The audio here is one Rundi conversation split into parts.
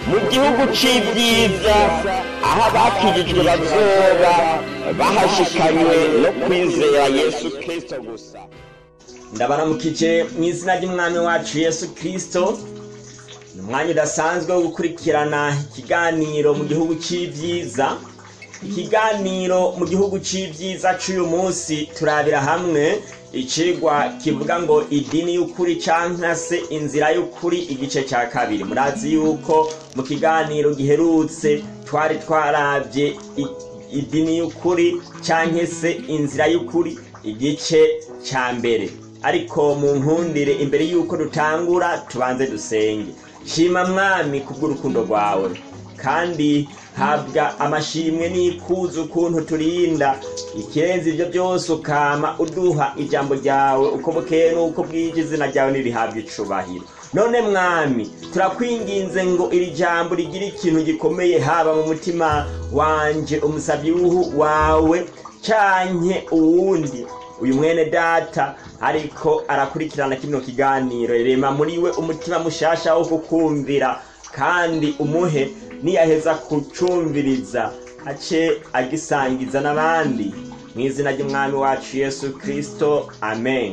mu gihugu c'ivyiza aho abakijijwe bazoba bahashikanywe no kwizera Yesu Kristo gusa. Ndabaramukije mu izina ry'umwami wacu Yesu Kristo. Umwanya udasanzwe wo gukurikirana ikiganiro mu gihugu c'ivyiza. Ikiganiro mu gihugu c'ivyiza c'uyu munsi turabira hamwe icigwa kivuga ngo idini y'ukuri canke se inzira y'ukuri igice ca kabiri. Murazi yuko mu kiganiro giherutse twari twaravye idini y'ukuri canke se inzira y'ukuri igice ca mbere. Ariko mu nkundire imbere yuko dutangura tubanze dusenge. Shima mwami kubw'urukundo rwawe kandi habwa amashimwe n'ikuzo ukuntu turinda ikirenze ivyo byose ukama uduha ijambo ryawe uko bukeye n'uko bwije izina ryawe nirihabwa icubahiro. None mwami turakwinginze ngo iri jambo rigira ikintu gikomeye haba mu mutima wanje umusavyi wawe canke uwundi uyu mwene data ariko arakurikirana kino kiganiro. Rema muri we umutima mushasha wo kukumvira kandi umuhe niyaheza kucumviriza ace agisangiza n'abandi mu izina ry'umwami wacu Yesu Kristo, amen.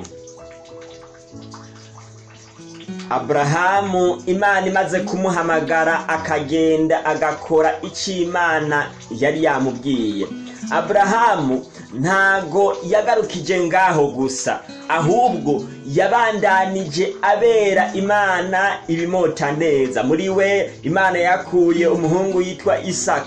Abrahamu Imana imaze kumuhamagara akagenda agakora ico Imana yari yamubwiye. Abrahamu ntago yagarukije ngaho gusa, ahubwo yabandanije abera Imana ibimota neza. Muri we Imana yakuye umuhungu yitwa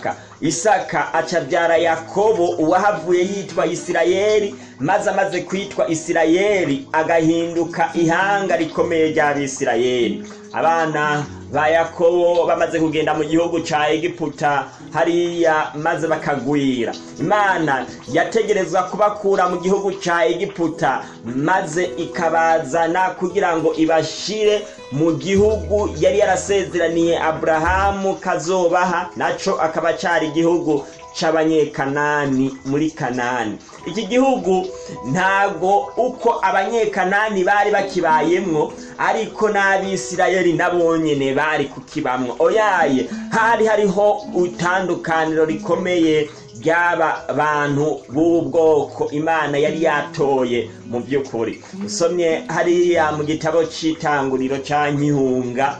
Isaka acabyara Yakobo uwahavuye yitwa Isirayeli, maze amaze kwitwa Isirayeli agahinduka ihanga rikomeye ry'Abisirayeli. Abana ba Yakobo bamaze kugenda mu gihugu ca Egiputa hariya maze bakagwira. Imana yategerezwa kubakura mu gihugu ca Egiputa maze ikabazana kugira ngo ibashire mu gihugu yari yarasezeraniye Abrahamu kazobaha, naco akaba cari igihugu c'abanyekanani muri Kanani. Iki gihugu ntago uko abanyekanani bari bakibayemwo ariko n'Abisirayeli nabonyene bari kukibamwo. Oyaye hari hariho utandukaniro rikomeye ry'aba bantu b'ubwoko Imana yari yatoye mu by'ukuri. Usomye hariya mu gitabo c'Itanguriro ca Nkihunga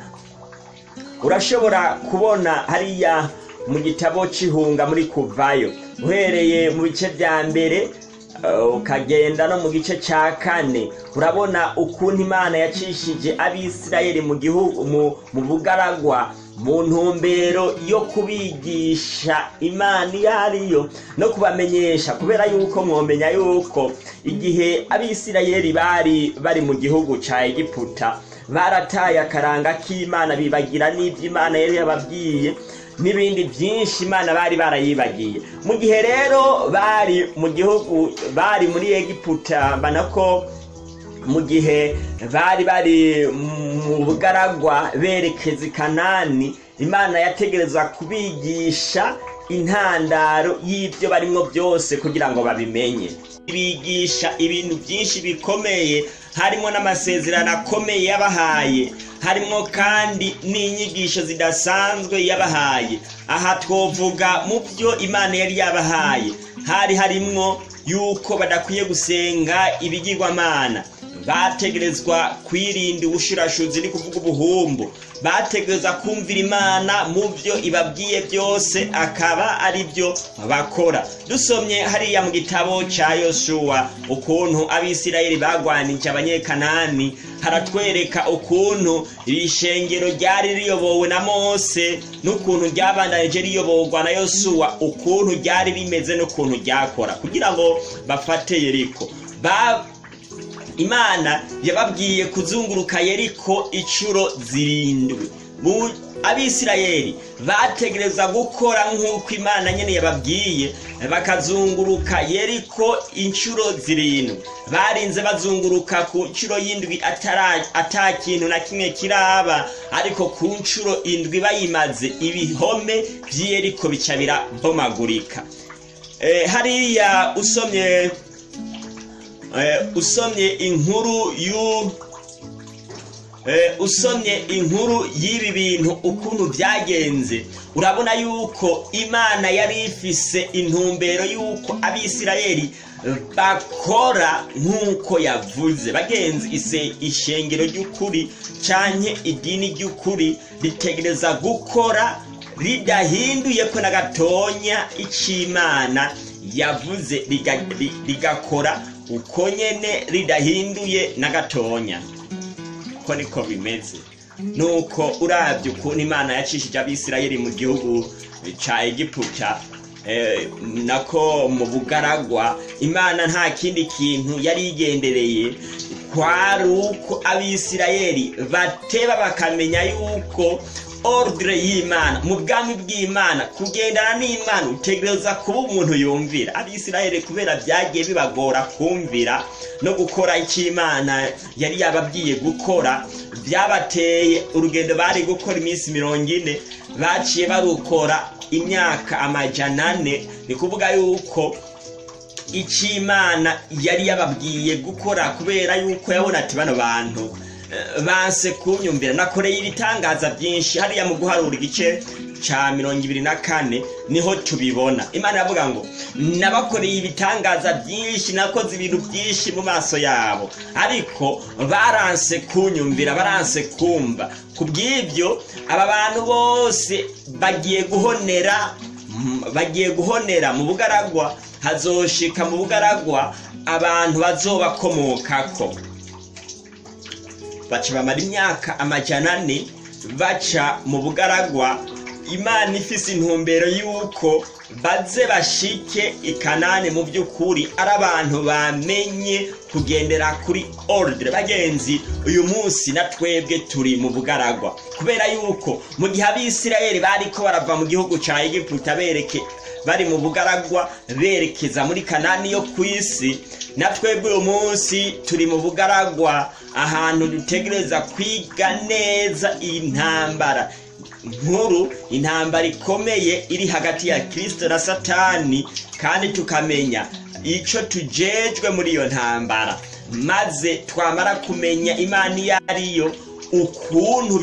urashobora kubona hariya mu gitabo c'Ihunga muri Kuvayo uhereye mu bice vya mbere ukagenda no mu gice ca kane urabona ukuntu Imana yacishije Abisirayeli mu gihugu mu bugaragwa mu ntumbero yo kubigisha Imana yariyo no kubamenyesha, kubera yuko mwomenya yuko igihe Abisirayeli bari mu gihugu ca Egiputa barataye akaranga k'Imana bibagira n'ivyo Imana yari yababwiye n'ibindi byinshi Imana bari barayibagiye. Mu gihe rero bari mu gihugu bari muri Egiputa banako mu gihe bari mu bugaragwa berekeza i Kanani, Imana yategerezwa kubigisha intandaro y'ibyo barimwo byose kugira ngo babimenye. Bigisha ibintu byinshi bikomeye, harimo n'amasezerano akomeye yabahaye, harimo kandi n'inyigisho zidasanzwe yabahaye. Aha twovuga mu byo Imana yari yabahaye harimwo yuko badakwiye gusenga ibigirwamana, bategerezwa kwirinda ubushurashuzi ni kuvuga ubuhumbu, bategereza kumvira Imana mu byo ibabwiye byose akaba ari byo bakora. Dusomye hariya mu gitabo ca Yosuwa ukuntu Abisirayeli bagwanije abanyekanani, haratwereka ukuntu iri shengero ryari riyobowe na Mose n'ukuntu ryabandanije riyoborwa na Yosuwa, ukuntu ryari rimeze n'ukuntu ryakora kugira ngo bafate Yeriko. Imana yababwiye kuzunguruka Yeriko incuro 7. Abisirayeli bategereza gukora nk'uko Imana nyene yababwiye, bakazunguruka Yeriko incuro 7. Barinze bazunguruka ku ncuro y'indwi atakintu na kimwe kiraba, ariko ku ncuro 7 bayimaze ibihome vy'Yeriko bica birabomagurika. Hariya usomye inkuru usomye inkuru y'ibi bintu ukuntu byagenze urabona yuko Imana yari ifise intumbero yuko Abisirayeli bakora nk'uko yavuze. Bagenzi, ishengero ry'ukuri canke idini ry'ukuri ritegereza gukora ridahinduye ko na gatonya ic'Imana yavuze, rigakora uko nyene ridahinduye na gatonya. Ko niko bimeze. Nuko uravye ukuntu Imana yacishije Abisirayeli mu gihugu ca Egiputa, nako mu bugaragwa, Imana nta kindi kintu yari igendereye kwari uko Abisirayeli bateba bakamenya yuko ordre y'Imana, mu bwami bw'Imana, kugendana n'Imana utegereza kuba umuntu yumvira. Abisirayeli kubera byagiye bibagora kumvira no gukora ic'Imana yari yababwiye gukora, byabateye urugendo bari gukora iminsi 40, baciye barukora imyaka 400. ni kuvuga yuko ic'Imana yari yababwiye gukora, kubera yuko yabona ati bano bantu banse kunyumvira. Nakoreye ibitangaza byinshi hariya mu guharura igice ca 24 niho tubibona. Imana yavuga ngo nabakoreye ibitangaza byinshi, nakoze ibintu byinshi mu maso yabo, ariko baranse kunyumvira, baranse kumva. Kubw'ibyo aba bantu bose bagiye guhonera mu bugaragwa. Hazoshika mu bugaragwa abantu bazobakomokako, baca bamara imyaka 400 baca mu bugaragwa. Imana ifise intumbero yuko baze bashike i Kanani mu by'ukuri ari abantu bamenye kugendera kuri ordre. Bagenzi, uyu munsi na twebwe turi mu bugaragwa, kubera yuko mu gihe Abisirayeli bariko barava mu gihugu ca Egiputa bari mu bugaragwa berekeza muri Kanani yo kwisi, na twebwe uyu munsi turi mu bugaragwa, ahantu dutegereza kwiga neza intambara nkuru, intambara ikomeye iri hagati ya Kristo na Satani, kandi tukamenya ico tujejwe muri iyo ntambara. Maze twamara kumenya Imana iyo ariyo, ukuntu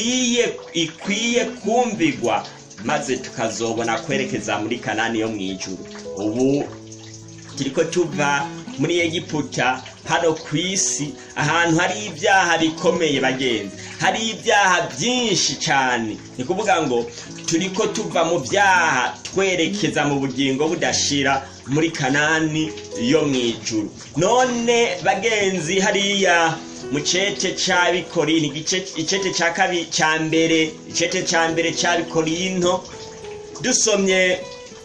ikwiye kumvigwa, maze tukazobona kwerekeza muri Kanani yo mwijuru. Ubu turiko tuva muri Egiputa hano kwisi, ahantu hari ibyaha bikomeye. Bagenzi, hari ibyaha byinshi cyane. ni kuvuga ngo turiko tuva mu byaha twerekeza mu bugingo budashira muri Kanani yo mwijuru. None bagenzi, hariya mu cete c'Abikorinto, icete ca mbere c'Abikorinto, dusomye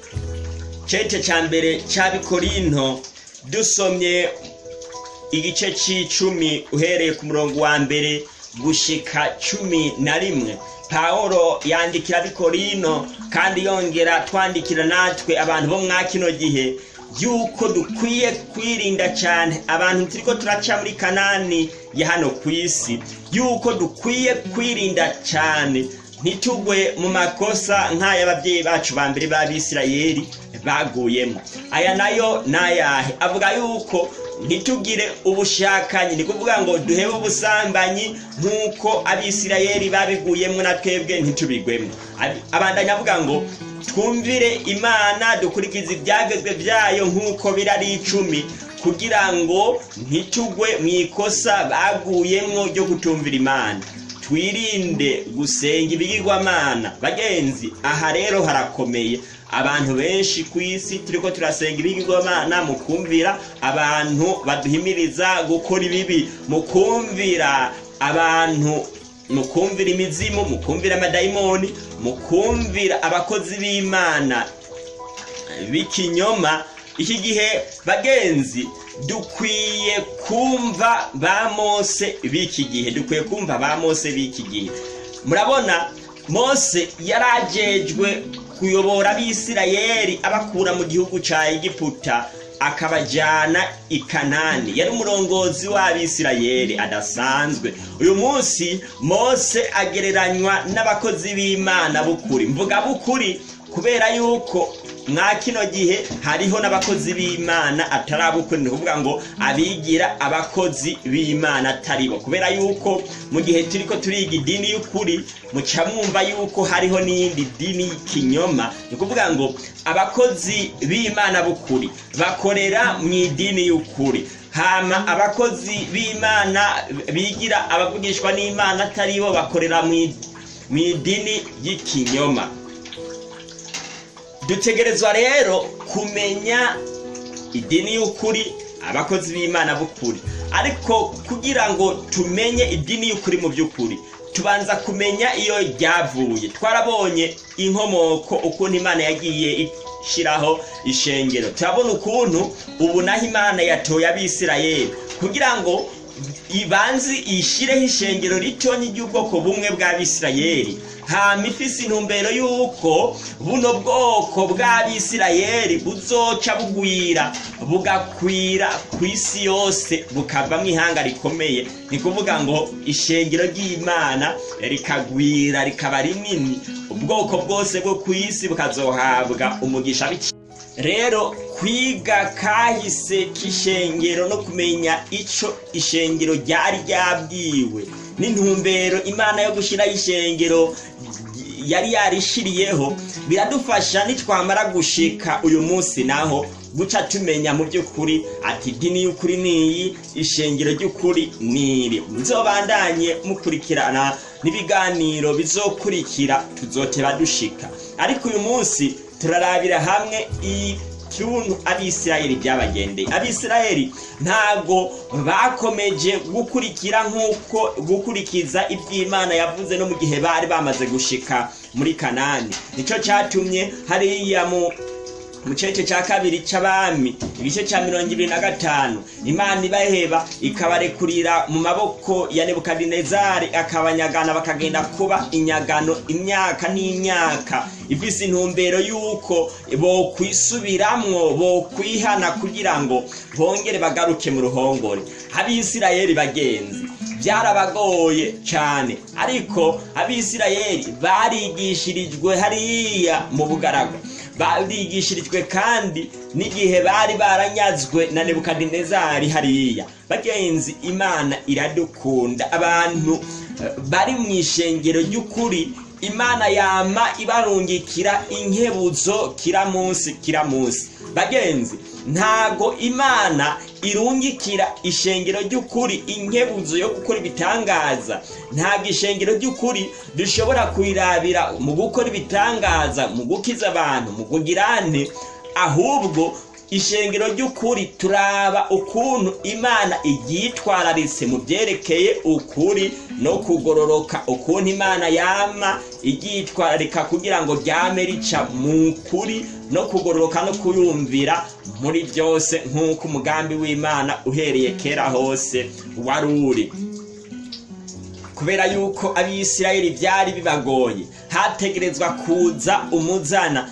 cete ca mbere c'Abikorinto, dusomye igice c'10 uhereye ku murongo wa mbere gushika 11, Paulo yandikira Abikorinto kandi yongera twandikira natwe abantu bo mwa kino gihe yuko dukwiye kwirinda cyane abantu turiko turaca muri Kanani ya hano kwisi, yuko dukwiye kwirinda cyane ntitugwe mu makosa nk'ay'ababyeyi bacu ba mbere b'Abisirayeli baguyemo. Aya nayo nayahe? Avuga yuko ntitugire ubushakanyi, ni kuvuga ngo duhebe ubusambanyi nk'uko Abisirayeli babiguyemo, na twebwe ntitubigwemo. Abandanya avuga ngo twumvire Imana, dukurikize ibyagezwe byayo nk'uko birari 10, kugira ngo ntitugwe mu ikosa baguyemo ryo kutumvira Imana. Twirinde gusenga ibigirwamana. Bagenzi, aha rero harakomeye. Abantu benshi kwisi turiko turasenga ibigirwamana, mukumvira abantu baduhimiriza gukora ibibi, mukumvira abantu, mukumvira imizimu, mukumvira amadayimoni, mukumvira abakozi b'Imana b'ikinyoma. Iki gihe bagenzi, dukwiye kumva ba Mose b'iki gihe, dukwiye kumva ba Mose b'iki gihe. Murabona, Mose yarajejwe kuyobora Abisirayeli abakura mu gihugu ca Egiputa akabajana i Kanani. Yari umurongozi w'Abisirayeli adasanzwe. Uyu munsi Mose agereranywa n'abakozi b'Imana bukuri. Mvuga bukuri kubera yuko mwa kino gihe hariho n'abakozi b'Imana atarabukuri, ni kuvuga ngo abigira abakozi b'Imana ataribo, kubera yuko mu gihe turiko turiga idini y'ukuri muca mwumva yuko hariho n'iyindi dini y'ikinyoma. ni kuvuga ngo abakozi b'Imana b'ukuri bakorera mu idini y'ukuri, hama abakozi b'Imana bigira abavugishwa n'Imana ataribo bakorera mu idini y'ikinyoma. Dutegerezwa rero kumenya idini y'ukuri, abakozi b'Imana b'ukuri, ariko kugira ngo tumenye idini y'ukuri mu by'ukuri tubanza kumenya iyo ryavuye. Twarabonye inkomoko ukuntu Imana yagiye ishiraho ishengero, turabona ukuntu ubu naho Imana yatoye Abisirayeli kugira ngo ibanzi ishireho ishengero ritonyi ry'ubwoko bumwe bw'Abisirayeli, hama ifise intumbero yuko buno bwoko bw'Abisirayeli buzoca bugwira bugakwira ku isi yose bukavamwo ihanga rikomeye. ni kuvuga ngo ishengero ry'Imana rikagwira rikaba rinini, ubwoko bwose bwo ku isi bukazohabwa umugisha. Rero kwiga kahise k'ishengero no kumenya ico ishengero ryari ryabwiwe n'intumbero Imana yo gushiraho ishengero yari yarishiriyeho biradufasha nitwamara gushika uyu munsi naho guca tumenya mu by'ukuri ati dini y'ukuri niyi, ishengero ry'ukuri niri. Nzobandanye mukurikirana n'ibiganiro bizokurikira tuzoteba dushika, ariko uyu munsi turarabira hamwe ikintu Abisirayeli byabagendeye. Abisirayeli ntago bakomeje gukurikira nk'uko gukurikiza iby'Imana yavuze no mu gihe bari bamaze gushika muri Kanani. Nico cyatumye hariya mu cece cya kabiri c'Abami igice ca 25 Imana ibaheba ikabarekurira mu maboko ya Nebukadinezari, akabanyagana bakagenda kuba inyagano imyaka n'imyaka, ifise intumbero yuko bo kwisubiramwo bo kwihana kugira ngo bongere bagaruke mu ruhongore. Abisirayeli bagenzi byarabagoye cyane, ariko Abisirayeli barigishirijwe hariya mu bugaragwa, barigishirijwe kandi n'igihe bari baranyazwe na Nebukadinezari hariya. Bagenzi, Imana iradukunda. Abantu bari mu ishengero ry'ukuri Imana yama ibarungikira inkebuzo kira munsi. Bagenzi, ntago Imana irungikira ishengero ry'ukuri inkebuzo yo gukora ibitangaza. Ntago ishengero ry'ukuri dushobora kwirabira mu gukora ibitangaza, mu gukiza abantu, mu kugirane, ahubwo ishengero ry'ukuri turaba ukuntu Imana iryitwararitse mu byerekeye ukuri no kugororoka, ukuntu Imana yama iryitwararika kugira ngo ryame rica mu kuri no kugororoka no kuyumvira muri byose, nk'uko umugambi w'Imana uhereye kera hose wari uri. Kubera yuko Abisirayeli byari bibagoye, hategerezwa kuza umuzana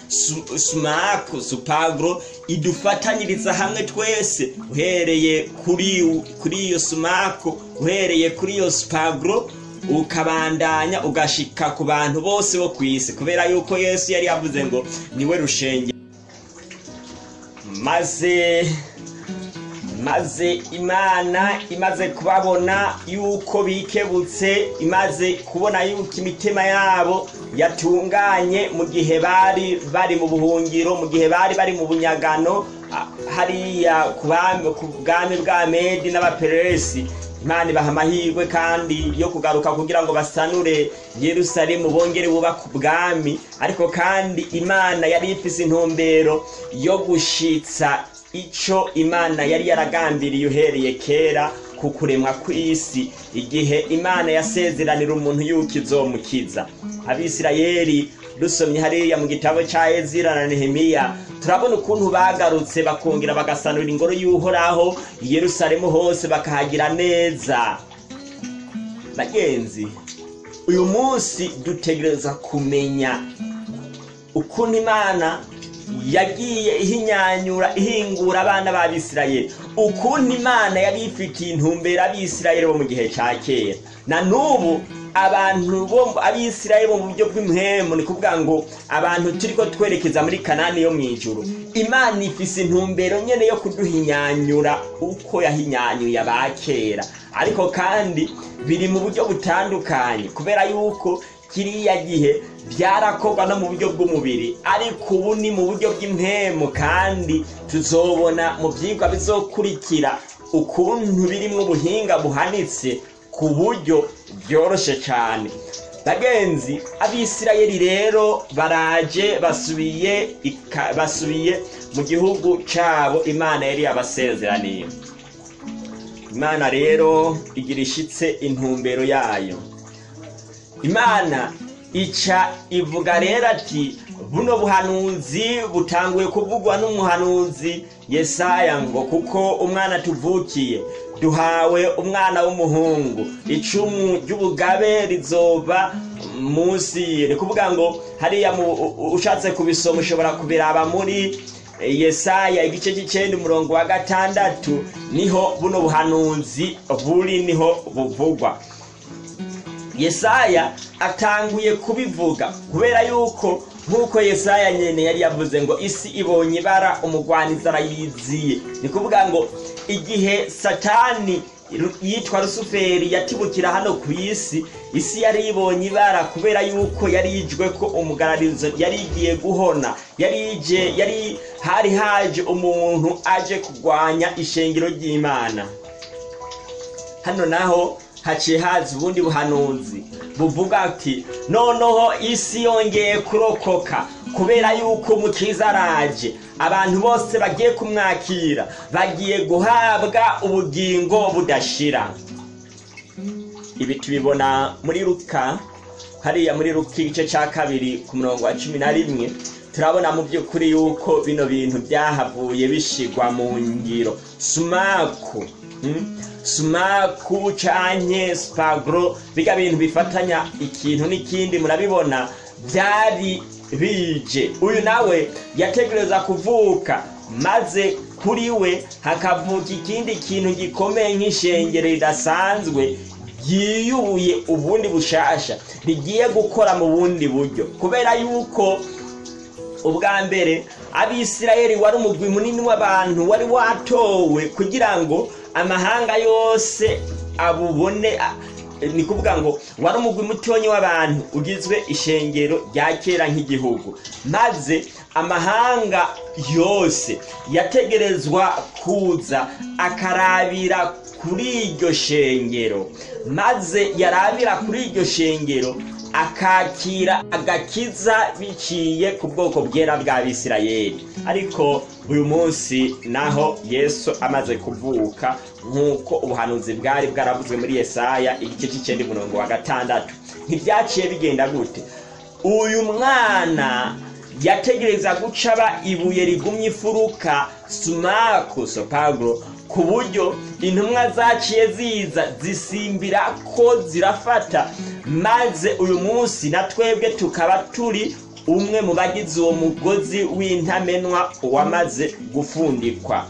supagro idufatanyiriza hamwe twese, uhereye kuri iyo sumako, uhereye kuri iyo supagro ukabandanya ugashika ku bantu bose bo kwisi, kubera yuko Yesu yari yavuze ngo niwe rushenge. maze Imana imaze kubabona yuko bikebutse, imaze kubona yuko imitima yabo yatunganye mu gihe bari mu buhungiro, mu gihe bari mu bunyagano hariya ku bwami bwa Medi n'Abaperesi, Imana ibaha amahirwe kandi yo kugaruka kugira ngo basanure Yerusalemu bongere bubaka ubwami. Ariko kandi Imana yari ifise intumbero yo gushitsa ico Imana yari yaragambiriye uhereye kera ku kuremwa kw'isi, igihe Imana yasezeranira umuntu yuko izomukiza. Abisirayeli dusomye hariya mu gitabo ca Ezira na Nehemiya turabona ukuntu bagarutse bakongera bagasanura ingoro y'Uhoraho i Yerusalemu hose bakahagira neza. Bagenzi, uyu munsi dutegereza kumenya ukuntu Imana yagiye ihingura abana b'Abisirayeli, ukuntu Imana yari ifitiye intumbero Abisirayeli bo mu gihe ca kera. Na n'ubu abantu bo abisirayeli mu buryo bw'impemu, ni kuvuga ngo abantu turiko twerekeza muri Kanani yo mw'ijuru. Imana ifise intumbero nyene yo kuduhinyanyura uko yahinyanyuye abakera, ariko kandi biri mu buryo butandukanye, kubera yuko kiriya gihe byarakorwa no mu buryo bw'umubiri, ariko ubu ni mu buryo bw'impemu. Kandi tuzobona mu vyigwa bizokurikira ukuntu birimwo ubuhinga buhanitse ku buryo byoroshe cyane. Bagenzi, abisirayeli rero baraje basubiye mu gihugu cabo Imana yari yabasezeraniye. Imana rero igira ishitse intumbero yayo. Imana ica ivuga rero ati buno buhanuzi butanguye kuvugwa n'umuhanuzi Yesaya ngo kuko umwana tuvukiye duhawe umwana w'umuhungu, icumu ry'ubugabe rizova munsi ye. Ni kuvuga ngo hariya ushatse kubisoma ushobora kubiraba muri Yesaya igice cy'icenda umurongo wa 6, niho buno buhanuzi buri, niho buvugwa. Yesaya atanguye kubivuga kubera yuko nk'uko Yesaya nyene yari yavuze ngo isi ibonye ibara umugwaniza arayiziye. Ni kuvuga ngo igihe Satani yitwa Rusuferi yatibukira hano ku isi, isi yari ibonye ibara kubera yuko yari yijwe ko umugararizo yari igiye guhona, hari haje umuntu aje kugwanya ishengero ry'Imana. Hano naho haciye haza ubundi buhanuzi buvuga ati noneho isi yongeye kurokoka kubera yuko umukiza araje, abantu bose bagiye kumwakira, bagiye guhabwa ubugingo budashira. Ibi tubibona muri Luka, hariya muri Luka igice cya 2 ku murongo wa 11, turabona mu by'ukuri yuko bino bintu byahavuye bishigwa mu ngiro. Sumaku canke spagro, biga bintu bifatanya ikintu n'ikindi, murabibona byari bije. Uyu nawe yategereza kuvuka, maze kuri we hakavuka ikindi kintu gikomeye nk'ishengero ridasanzwe ryiyubuye ubundi bushasha, rigiye gukora mu bundi buryo. Kubera yuko ubwa mbere abisirayeli wari umugwi munini w'abantu wari watowe kugira ngo amahanga yose abubone. Ni kuvuga ngo wari umugwi mutonyi w'abantu ugizwe ishengero rya kera nk'igihugu, maze amahanga yose yategerezwa kuza akarabira kuri iryo shengero, maze yarabira kuri iryo shengero akakira agakiza biciye ku bwoko bwera bwa Bisirayeli. Ariko uyu munsi naho Yesu amaze kuvuka, nk'uko ubuhanuzi bwari bwaravuzwe muri Yesaya igice cy'icenda umurongo wa 6, ntibyaciye bigenda gute? Uyu mwana yategereza gucaba ibuye rigumye ifuruka, sumaku sopagro, ku buryo intumwa zaciye ziza zisimbira ko zirafata, maze uyu munsi na twebwe tukaba turi umwe mu bagize uwo mugozi w'intamenwa wamaze gufundikwa.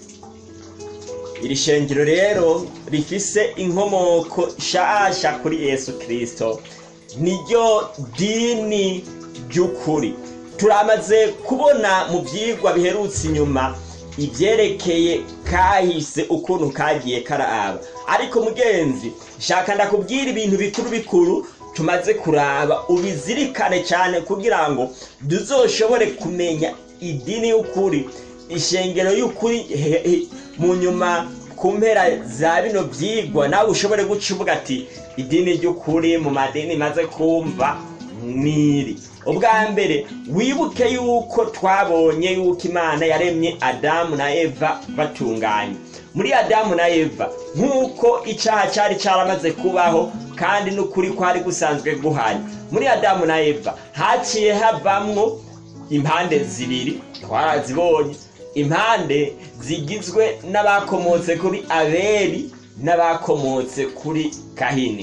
Iri shengero rero rifise inkomoko shasha kuri Yesu Kristo, niryo dini ry'ukuri. Turamaze kubona mu vyigwa biherutse inyuma ivyerekeye kahise ukuntu kagiye karaba, ariko mugenzi shaka ndakubwira ibintu bikuru tumaze kuraba, ubizirikane cyane kugira ngo duzoshobore kumenya idini y'ukuri, ishengero y'ukuri. Mu nyuma ku mpera za bino vyigwa nawe ushobore gucuvuga ati idini ry'ukuri mu madini maze kumva niri. Ubwa mbere wibuke yuko twabonye yuko Imana yaremye Adamu na Eva batunganye. Muri Adamu na Eva nk'uko icaha cyari cyaramaze kubaho kandi n'ukuri kwari gusanzwe guhari, muri Adamu na Eva haciye havamwo impande zibiri, twarazibonye, impande zigizwe n'abakomotse kuri Abeli n'abakomotse kuri Kahini.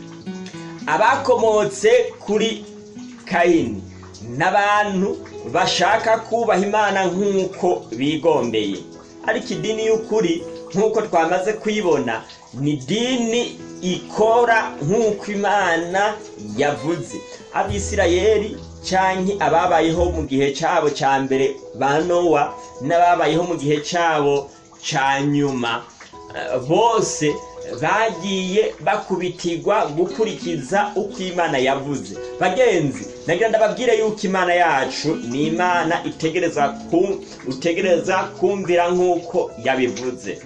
Abakomotse kuri Kahini n'abantu bashaka kubaha Imana nk'uko bigombeye, ariko idini y'ukuri nk'uko twamaze kuyibona ni dini ikora nk'uko Imana yavuze. Abisirayeli canke ababayeho mu gihe cyabo cya mbere ba Nowa n'ababayeho mu gihe cyabo ca nyuma, bose bagiye bakubitirwa gukurikiza uko Imana yavuze. Bagenzi, nagira ndababwire yuko Imana yacu ni Imana utegereza kumvira nk'uko yabivuze.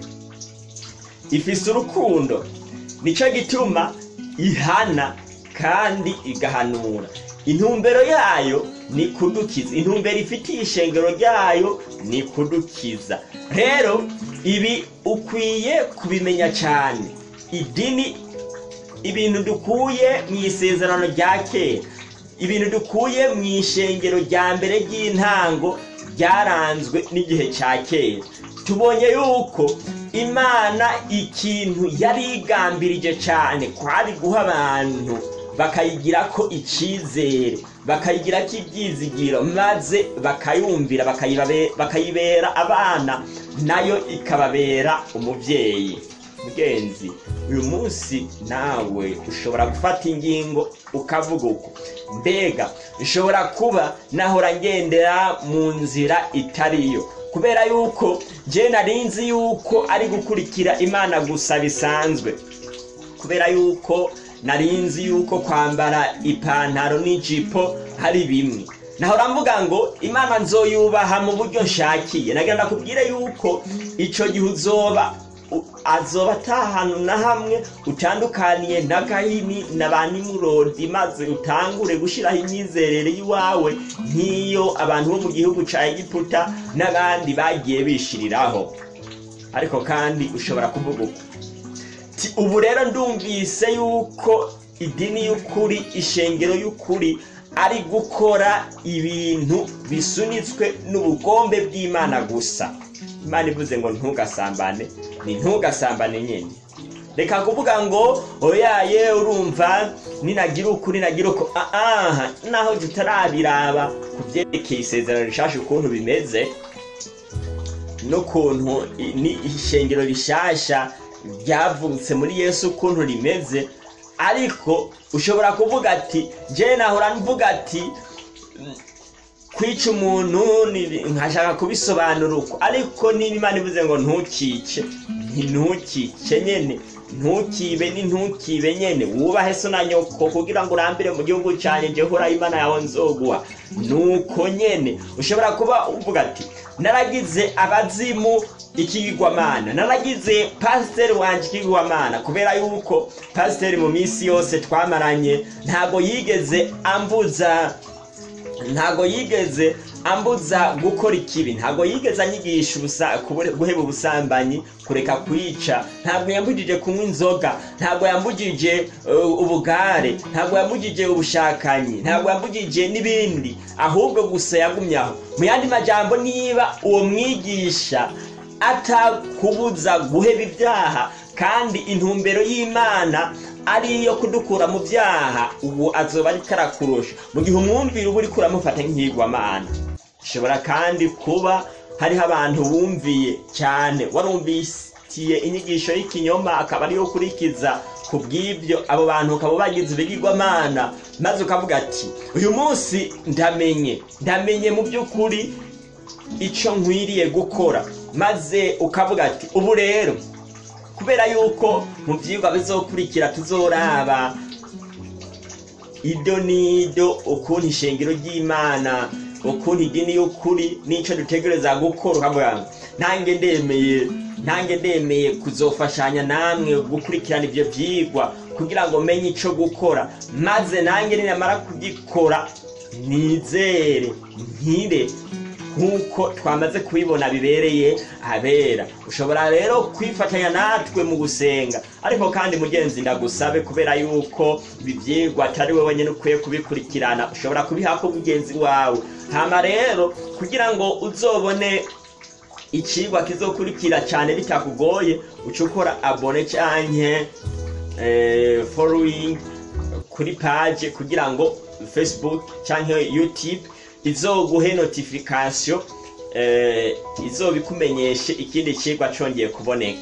Ifise urukundo, nico gituma ihana kandi igahanura. Intumbero yayo ni kudukiza, intumbero ifitiye ishengero ryayo ni kudukiza. Rero ibi ukwiye kubimenya cyane. Idini, ibintu dukuye mu isezerano rya kera, ibintu dukuye mu ishengero rya mbere ry'intango ryaranzwe n'igihe cya kera. Tubonye yuko Imana ikintu yari igambirije cyane kwari guha abantu bakayigira ko icizere, bakayigira ko ibyizigiro, maze bakayumvira, bakayibera abana, nayo ikababera umubyeyi. Mugenzi, uyu munsi nawe ushobora gufata ingingo ukavuga uko, mbega ushobora kuba nahora ngendera mu nzira itariyo, kubera yuko je narinzi yuko ari gukurikira Imana gusa bisanzwe, kubera yuko narinzi yuko kwambara ipantaro n'ijipo hari bimwe. Nahora mvuga ngo Imana nzoyubaha mu buryo nshakiye. Nagira ndakubwire yuko ico gihe azoba atahantu na hamwe utandukaniye na Gahini na ba Nimurodi, maze utangure gushiraho imyizerere yiwawe nk'iyo abantu bo mu gihugu ca Egiputa n'abandi bagiye bishiriraho. Ariko kandi ushobora kuvuga uko, ubu rero ndumvise yuko idini y'ukuri, ishengero y'ukuri ari gukora ibintu bisunitswe n'ubugombe bw'Imana gusa. Imana ivuze ngo ntugasambane, ni ntugasambane nyene. Reka kuvuga ngo oyaye urumva ninagira ukuri nagira uko, naho tutarabiraba kuvyerekeye isezerano rishasha ukuntu bimeze n'ukuntu ni ishengero rishasha ryavutse muri Yesu ukuntu rimeze. Ariko ushobora kuvuga ati je nahora mvuga ati kwica umuntu nkashaka kubisobanura uko, ariko niba Imana ivuze ngo ntukice, ntukice nyene, ntukibe ni ntukibe nyene, wubahe so na nyoko kugira ngo urambire mu gihugu cyane je hora Imana yawe nzoguha. Nuko nyene ushobora kuba uvuga ati naragize abazimu ikigirwamana, naragize pasiteri wanje ikigirwamana, kubera yuko pasiteri mu minsi yose twamaranye ntago yigeze ambuza gukora ikibi, ntago yigeze anyigisha guheba ubusambanyi, kureka kwica, ntago yambujije kunywa inzoga, ntago yambujije ubugare, ntago yambujije ubushakanyi, ntago yambujije n'ibindi, ahubwo gusa yagumyaho. Mu yandi majambo, niba uwo mwigisha atakubuza guheba ibyaha kandi intumbero y'Imana ari iyo kudukura mu byaha, ubu azoba ari karakurusha mu gihe umwumvira uba uri kuramufata nk'igirwamana. Ishobora kandi kuba hariho abantu bumviye cyane, warumvisiye inyigisho y'ikinyoma akaba ariyo kurikiza ku bw'ibyo, abo bantu ukaba bagize ibigirwamana, maze ukavuga ati uyu munsi ndamenye mu by'ukuri icyo nkwiriye gukora, maze ukavuga ati ubu rero kubera yuko mu byigwa bizokurikira tuzoraba ido nido ukuntu ishengero ry'Imana, ukuntu idini y'ukuri n'ico dutegereza gukora, ukavuga nange ndemeye kuzofashanya namwe gukurikirana ibyo byigwa kugira ngo menye ico gukora, maze nange ninamara kugikora nizere nkire nk'uko twamaze kubibona bibereye abera. Ushobora rero kwifatanya natwe mu gusenga, ariko kandi mugenzi ndagusabe, kubera yuko ibi byigwa atari wowe wenyine ukwiye kubikurikirana, ushobora kubiha ko mugenzi wawe. Hama rero kugira ngo uzobone ikigwa kizokurikira cyane bitakugoye, ucukora abone canke following kuri page kugira ngo Facebook canke YouTube izoguhe notification, izobikumenyeshe ikindi kigwa congeye kuboneka.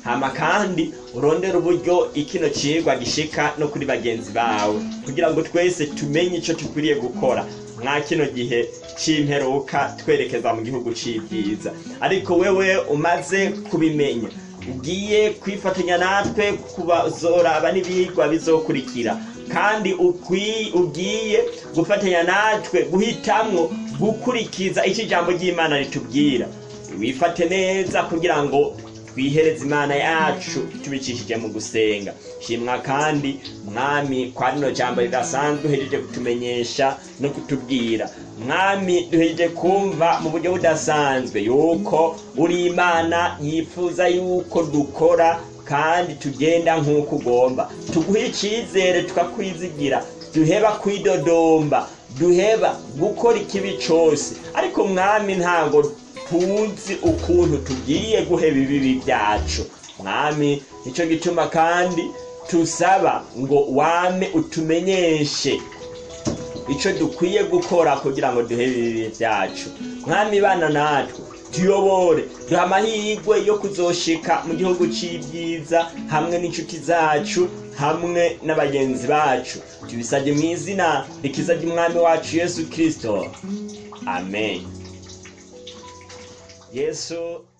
hama kandi urondera uburyo ikino cigwa gishika no kuri bagenzi bawe kugira ngo twese tumenye ico tukwiriye gukora mwa kino gihe c'imperuka twerekeza mu gihugu c'ibyiza. Ariko wewe umaze kubimenya ugiye kwifatanya natwe kubazoraba n'ibigwa bizokurikira, kandi ugiye gufatanya natwe guhitamwo gukurikiza icyo ijambo ry'Imana ritubwira. Wifate neza kugira ngo twihereze Imana yacu tubicishije mu gusenga. Shimwa kandi Mwami kwa rino jambo ridasanzwe uhejeje kutumenyesha no kutubwira. Mwami duhejeje kumva mu buryo budasanzwe yuko uri Imana yifuza yuko dukora kandi tugenda nk'uko ugomba. Tuguhe icizere tukakwizigira, duheba kwidodomba, duheba gukora ikibi cose. Ariko Mwami ntago tuzi ukuntu tugiye guheba ibibi byacu. Mwami nico gituma kandi tusaba ngo wame utumenyeshe ico dukwiye gukora kugira ngo duhebe ibibi byacu. Mwami bana natwe tuyobore, duha amahirwe yo kuzoshika mu gihugu c'ibyiza hamwe n'inshuti zacu hamwe n'abagenzi bacu. Tubisabye mu izina rikiza ry'Umwami wacu Yesu Kristo, amen. Yesu